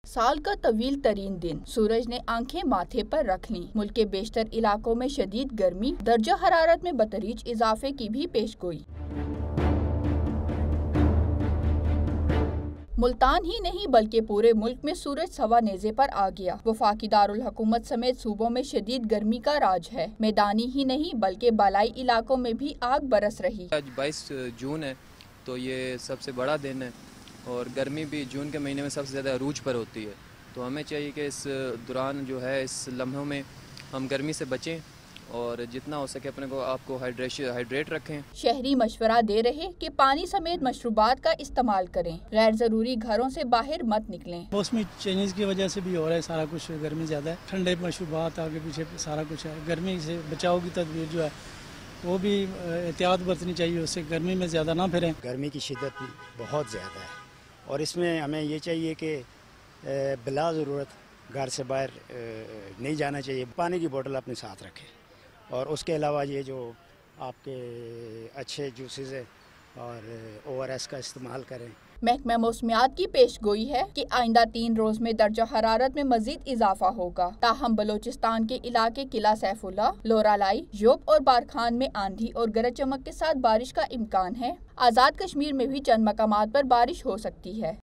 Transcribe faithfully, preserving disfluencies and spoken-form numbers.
سال کا طویل ترین دن سورج نے آنکھیں ماتھے پر رکھ لیں۔ ملک کے بیشتر علاقوں میں شدید گرمی، درجہ حرارت میں بتدریج اضافے کی بھی پیش گوئی۔ ملتان ہی نہیں بلکہ پورے ملک میں سورج سوا نیزے پر آ گیا۔ وفاقی دارالحکومت سمیت صوبوں میں شدید گرمی کا راج ہے۔ میدانی ہی نہیں بلکہ بالائی علاقوں میں بھی آگ برس رہی۔ آج بائیس جون ہے تو یہ سب سے بڑا دن ہے اور گرمی بھی جون کے مہینے میں سب سے زیادہ عروج پر ہوتی ہے، تو ہمیں چاہیے کہ اس دوران جو ہے اس لمحوں میں ہم گرمی سے بچیں اور جتنا ہو سکے اپنے کو آپ کو ہائیڈریٹ رکھیں۔ شہری مشورہ دے رہے کہ پانی سمیت مشروبات کا استعمال کریں، غیر ضروری گھروں سے باہر مت نکلیں۔ موسمی چینجز کی وجہ سے بھی ہو رہا ہے سارا کچھ، گرمی زیادہ ہے، ٹھنڈے مشروبات آگے پیچھے سارا کچھ ہے۔ گرمی سے بچاؤ کی تدبیر جو ہے وہ بھی احتیاط برتنی چاہیے، اس سے گرمی میں زیادہ نہ پھریں۔ گرمی کی شدت بہت زیادہ ہے اور اس میں ہمیں یہ چاہیے کہ بلا ضرورت گھر سے باہر نہیں جانا چاہیے۔ پانی کی بوتل اپنے ساتھ رکھیں اور اس کے علاوہ یہ جو آپ کے اچھے جوسز ہیں اور او آر ایس کا استعمال کریں۔ محکمہ موسمیات کی پیش گوئی ہے کہ آئندہ تین روز میں درجہ حرارت میں مزید اضافہ ہوگا، تاہم بلوچستان کے علاقے قلعہ سیف اللہ، لورالائی، یوب اور بارکھان میں آندھی اور گرج چمک کے ساتھ بارش کا امکان ہے۔ آزاد کشمیر میں بھی چند مقامات پر بارش ہو سکتی ہے۔